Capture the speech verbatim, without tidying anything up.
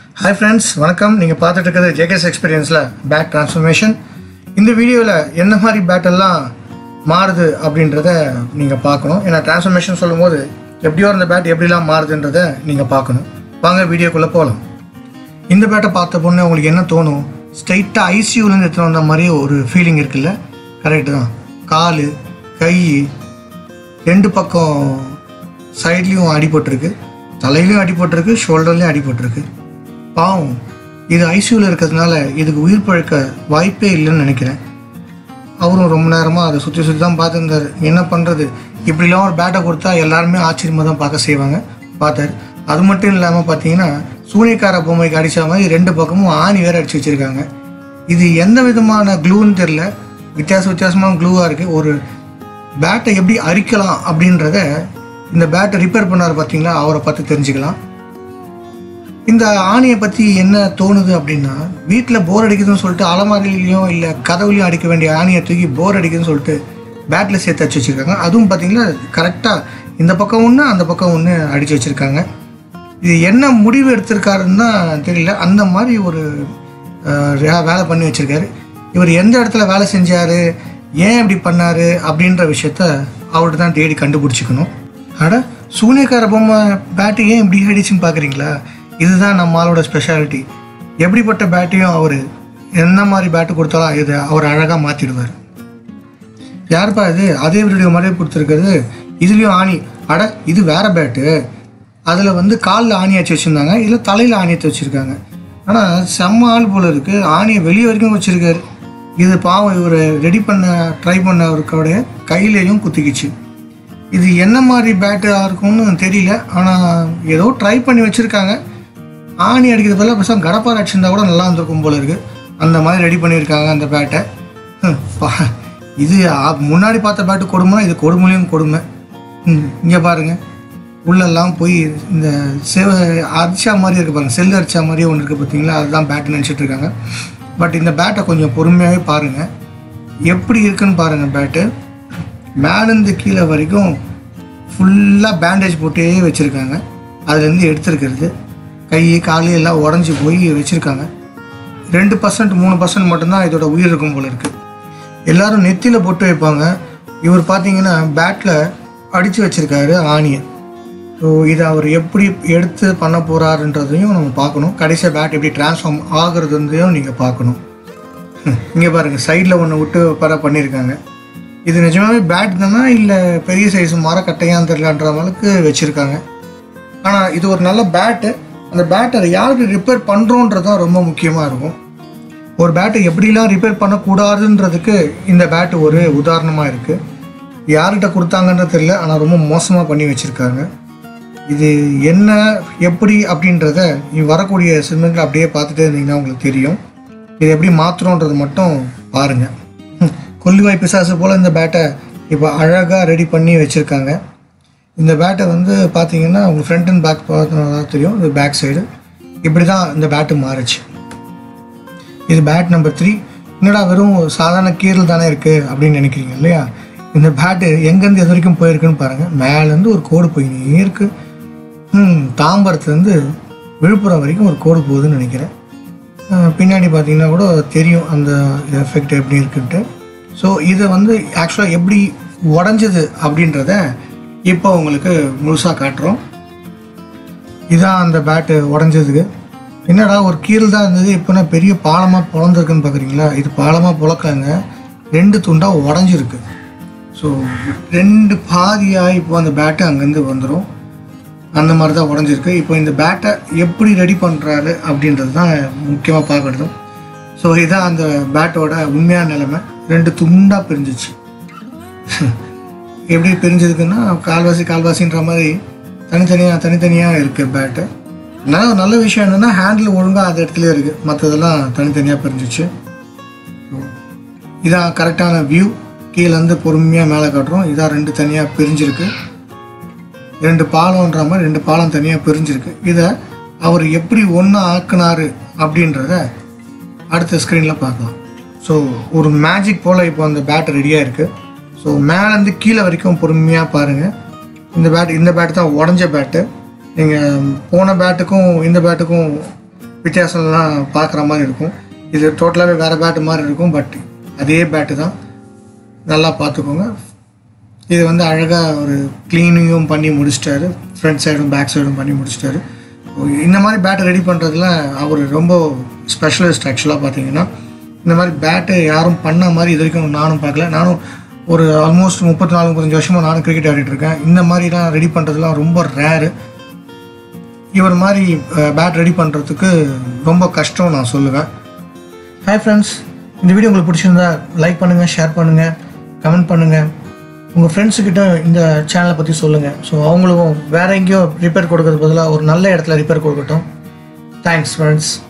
Hi friends, வணக்கம். நீங்க பார்த்துட்டு இருக்கிறது ஜேகேஎஸ் எக்ஸ்பீரியன்ஸ்ல பேட் டிரான்ஸ்ஃபர்மேஷன். இந்த வீடியோவில் என்ன மாதிரி பேட் எல்லாம் மாறுது அப்படின்றத நீங்கள் பார்க்கணும். ஏன்னா டிரான்ஸ்ஃபர்மேஷன் சொல்லும் போது எப்படியோ அந்த பேட் எப்படிலாம் மாறுதுன்றதை நீங்கள் பார்க்கணும். வாங்க வீடியோக்குள்ளே போகலாம். இந்த பேட்டை பார்த்த பொண்ணு உங்களுக்கு என்ன தோணும்? ஸ்ட்ரைட்டாக ஐசியூலேருந்து எடுத்துகிட்டு வந்த மாதிரி ஒரு ஃபீலிங் இருக்குல்ல? கரெக்டு தான். கால், கை, ரெண்டு பக்கம் சைட்லேயும் அடிபட்டிருக்கு, தலையிலையும் அடிபட்டிருக்கு, ஷோல்டர்லேயும் அடிபட்டிருக்கு. பாவம், இது ஐசியூவில் இருக்கிறதுனால இதுக்கு உயிர் பழக்க வாய்ப்பே இல்லைன்னு நினைக்கிறேன். அவரும் ரொம்ப நேரமாக அதை சுற்றி சுற்றி தான் பார்த்துருந்தார். என்ன பண்ணுறது, இப்படிலாம் ஒரு பேட்டை கொடுத்தா எல்லாருமே ஆச்சரியமாக தான் பார்க்க செய்வாங்க. பார்த்தார். அது மட்டும் இல்லாமல் பார்த்தீங்கன்னா சூனியக்கார பொம்மைக்கு அடித்த மாதிரி ரெண்டு பக்கமும் ஆணி வேறு அடித்து வச்சுருக்காங்க. இது எந்த விதமான க்ளூன்னு தெரில, வித்தியாச வித்தியாசமான க்ளூவாக இருக்குது. ஒரு பேட்டை எப்படி அரிக்கலாம் அப்படின்றத இந்த பேட்டை ரிப்பேர் பண்ணார் பார்த்தீங்களா, அவரை பார்த்து தெரிஞ்சுக்கலாம். இந்த ஆணியை பற்றி என்ன தோணுது அப்படின்னா, வீட்டில் போர் அடிக்குதுன்னு சொல்லிட்டு அலமாரிலையும் இல்லை கதவுலையும் அடிக்க வேண்டிய ஆணியை தூக்கி போர் அடிக்குதுன்னு சொல்லிட்டு பேட்டில் சேர்த்து அடிச்சு வச்சுருக்காங்க. அதுவும் பார்த்தீங்கன்னா கரெக்டாக இந்த பக்கம் ஒன்று அந்த பக்கம் ஒன்று அடித்து வச்சுருக்காங்க. இது என்ன முடிவு எடுத்திருக்காருன்னு தான் தெரியல. அந்த மாதிரி ஒரு வேலை பண்ணி வச்சுருக்காரு. இவர் எந்த இடத்துல வேலை செஞ்சார், ஏன் இப்படி பண்ணார் அப்படின்ற விஷயத்த அவர்கிட்ட தான் தேடி கண்டுபிடிச்சிக்கணும். ஆனால் சூனியக்கார பொம்மை பேட்டு ஏன் இப்படி அடிச்சுன்னு பார்க்குறீங்களா? இதுதான் நம்ம ஆளோட ஸ்பெஷாலிட்டி. எப்படிப்பட்ட பேட்டையும் அவர் என்ன மாதிரி பேட்டு கொடுத்தாலும் இதை அவர் அழகாக மாற்றிடுவார். யாருப்பா இது? அதே வீடியோ மாதிரி கொடுத்துருக்கிறது. இதுலேயும் ஆணி. அட, இது வேறு பேட்டு. அதில் வந்து காலில் ஆணி வச்சு வச்சுருந்தாங்க, இல்லை தலையில் ஆணியத்தை வச்சுருக்காங்க. ஆனால் செம்ம ஆள் போல் இருக்குது. ஆணியை வெளியே வரைக்கும் வச்சுருக்காரு. இது பாவம், இவர் ரெடி பண்ண ட்ரை பண்ணவருக்கோடைய கையிலையும் குத்திக்கிச்சு. இது என்ன மாதிரி பேட்டாக இருக்கும்னு தெரியல. ஆனால் ஏதோ ட்ரை பண்ணி வச்சுருக்காங்க. ஆணி அடிக்கிறது பதிலாக பெருசாக கடப்பார் அடிச்சிருந்தா கூட நல்லா இருந்திருக்கும் போல இருக்குது. அந்த மாதிரி ரெடி பண்ணியிருக்காங்க அந்த பேட்டை. இது முன்னாடி பார்த்த பேட்டு கொடுமை, இது கொடுமையிலையும் கொடுமை. இங்கே பாருங்கள், உள்ளெல்லாம் போய் இந்த செவ அரிச்சா மாதிரி இருக்குது பாருங்கள், செல் அரிச்சா மாதிரியே ஒன்று இருக்குது பார்த்தீங்களா, அதுதான் பேட்டு நினச்சிட்டு இருக்காங்க. பட் இந்த பேட்டை கொஞ்சம் பொறுமையாகவே பாருங்கள், எப்படி இருக்குன்னு பாருங்கள். பேட்டு மேலேருந்து கீழே வரைக்கும் ஃபுல்லாக பேண்டேஜ் போட்டே வச்சுருக்காங்க. அதுலேருந்து எடுத்துருக்கிறது கை காலு எல்லாம் உடஞ்சி போய் வச்சுருக்காங்க. ரெண்டு பர்சன்ட் மூணு பர்சன்ட் மட்டும்தான் இதோட உயிர் இருக்கும் போல் இருக்குது. எல்லோரும் நெத்தியில் போட்டு வைப்பாங்க. இவர் பார்த்தீங்கன்னா பேட்டில் அடித்து வச்சுருக்காரு ஆணியை. ஸோ இதை அவர் எப்படி எடுத்து பண்ண போகிறாருன்றதையும் நம்ம பார்க்கணும். கடைசியாக பேட் எப்படி டிரான்ஸ்ஃபார்ம் ஆகுறதுன்றதையும் நீங்கள் பார்க்கணும். இங்கே பாருங்கள், சைடில் ஒன்று விட்டு பர பண்ணியிருக்காங்க. இது நிஜமாகவே பேட் தானா இல்லை பெரிய சைஸ் மரக்கட்டையான்னு தெரியலன்ற அளவுக்கு வச்சுருக்காங்க. ஆனால் இது ஒரு நல்ல பேட்டு. அந்த பேட்டை யாருக்கு ரிப்பேர் பண்ணுறோன்றது தான் ரொம்ப முக்கியமாக இருக்கும். ஒரு பேட்டை எப்படிலாம் ரிப்பேர் பண்ணக்கூடாதுன்றதுக்கு இந்த பேட்டு ஒரு உதாரணமாக இருக்குது. யார்கிட்ட கொடுத்தாங்கன்னு தெரியல, ஆனால் ரொம்ப மோசமாக பண்ணி வச்சுருக்காங்க. இது என்ன எப்படி அப்படின்றத வரக்கூடிய சினிமாக்கள் அப்படியே பார்த்துட்டே இருந்தீங்கன்னா உங்களுக்கு தெரியும். இது எப்படி மாற்றுறோன்றது மட்டும் பாருங்கள். கொல்லிவாய் பிசாசு போல் இந்த பேட்டை இப்போ அழகாக ரெடி பண்ணி வச்சுருக்காங்க. இந்த பேட்டை வந்து பார்த்தீங்கன்னா உங்கள் ஃப்ரண்ட் அண்ட் பேக் பார்த்தோம்னா தெரியும். இது பேக் சைடு இப்படி தான் இந்த பேட்டு மாறுச்சு. இது பேட் நம்பர் த்ரீ. என்னடா வெறும் சாதாரண கீரல் தானே இருக்குது அப்படின்னு நினைக்கிறீங்க இல்லையா? இந்த பேட்டு எங்கேருந்து எது வரைக்கும் போயிருக்குன்னு பாருங்கள். மேலேருந்து ஒரு கோடு போயினே இருக்குது. ம் தாம்பரத்துலேருந்து விழுப்புரம் வரைக்கும் ஒரு கோடு போகுதுன்னு நினைக்கிறேன். பின்னாடி பார்த்தீங்கன்னா கூட தெரியும் அந்த எஃபெக்ட் எப்படி இருக்குன்ட்டு. ஸோ இதை வந்து ஆக்சுவலாக எப்படி உடஞ்சது அப்படின்றத இப்போ உங்களுக்கு முழுசாக காட்டுறோம். இதுதான் அந்த பேட்டு உடஞ்சதுக்கு. என்னடா ஒரு கீரல் தான் இருந்தது, இப்போனா பெரிய பாலமாக பொழந்திருக்குன்னு பார்க்குறீங்களா? இது பாலமாக பொழக்காங்க, ரெண்டு துண்டாக உடஞ்சிருக்கு. ஸோ ரெண்டு பாதியாக இப்போ அந்த பேட்டு அங்கேருந்து வந்துடும். அந்த மாதிரி தான் உடஞ்சிருக்கு. இப்போ இந்த பேட்டை எப்படி ரெடி பண்ணுறாரு அப்படின்றது தான் முக்கியமாக பார்க்கணும். ஸோ இதுதான் அந்த பேட்டோட உண்மையான நிலைமை. ரெண்டு துண்டாக பிரிஞ்சிச்சு. எப்படி பிரிஞ்சதுக்குன்னா கால்வாசி கால்வாசின்ற மாதிரி தனித்தனியாக தனித்தனியாக இருக்குது பேட்டு. அதனால் ஒரு நல்ல விஷயம் என்னென்னா ஹேண்டில் ஒழுங்காக அந்த இடத்துல இருக்குது, மற்றதெல்லாம் தனித்தனியாக பிரிஞ்சிச்சு. இதான் கரெக்டான வியூ. கீழேருந்து பொறுமையாக மேலே காட்டுறோம். இதான் ரெண்டு தனியாக பிரிஞ்சிருக்கு. ரெண்டு பாலம்ன்ற மாதிரி ரெண்டு பாலம் தனியாக பிரிஞ்சிருக்கு. இதை அவர் எப்படி ஒன்றா ஆக்குனார் அப்படின்றத அடுத்த ஸ்க்ரீனில் பார்க்கலாம். ஸோ ஒரு மேஜிக் போல் இப்போ அந்த பேட் ரெடியாக இருக்குது. ஸோ மேலேருந்து கீழே வரைக்கும் பொறுமையாக பாருங்கள். இந்த பேட் இந்த பேட்டு தான் உடஞ்ச பேட்டு. நீங்கள் போன பேட்டுக்கும் இந்த பேட்டுக்கும் வித்தியாசம்லாம் பார்க்குற மாதிரி இருக்கும். இது டோட்டலாகவே வேறு பேட்டு மாதிரி இருக்கும், பட் அதே பேட்டு தான். நல்லா பார்த்துக்கோங்க. இது வந்து அழகாக ஒரு க்ளீனிங்கும் பண்ணி முடிச்சிட்டாரு, ஃப்ரண்ட் சைடும் பேக் சைடும் பண்ணி முடிச்சிட்டாரு. இந்த மாதிரி பேட்டை ரெடி பண்ணுறதுல அவர் ரொம்ப ஸ்பெஷலிஸ்ட். ஆக்சுவலாக பார்த்தீங்கன்னா இந்த மாதிரி பேட்டு யாரும் பண்ண மாதிரி இது வரைக்கும் நானும் பார்க்கல. நானும் ஒரு ஆல்மோஸ்ட் முப்பத்தி நாலு முப்பத்தஞ்சு வருஷமாக நானும் கிரிக்கெட் ஆடிட்டுருக்கேன். இந்த மாதிரிலாம் ரெடி பண்ணுறதுலாம் ரொம்ப ரேரு. இவர் மாதிரி பேட் ரெடி பண்ணுறதுக்கு ரொம்ப கஷ்டம் நான் சொல்லுவேன். ஹாய் ஃப்ரெண்ட்ஸ், இந்த வீடியோ உங்களுக்கு பிடிச்சிருந்தா லைக் பண்ணுங்கள், ஷேர் பண்ணுங்கள், கமெண்ட் பண்ணுங்கள். உங்கள் ஃப்ரெண்ட்ஸுக்கிட்ட இந்த சேனலை பற்றி சொல்லுங்கள். ஸோ அவங்களுக்கும் வேறு எங்கேயோ ரிப்பேர் கொடுக்கறது பதிலாக ஒரு நல்ல இடத்துல ரிப்பேர் கொடுக்கட்டும். Thanks friends.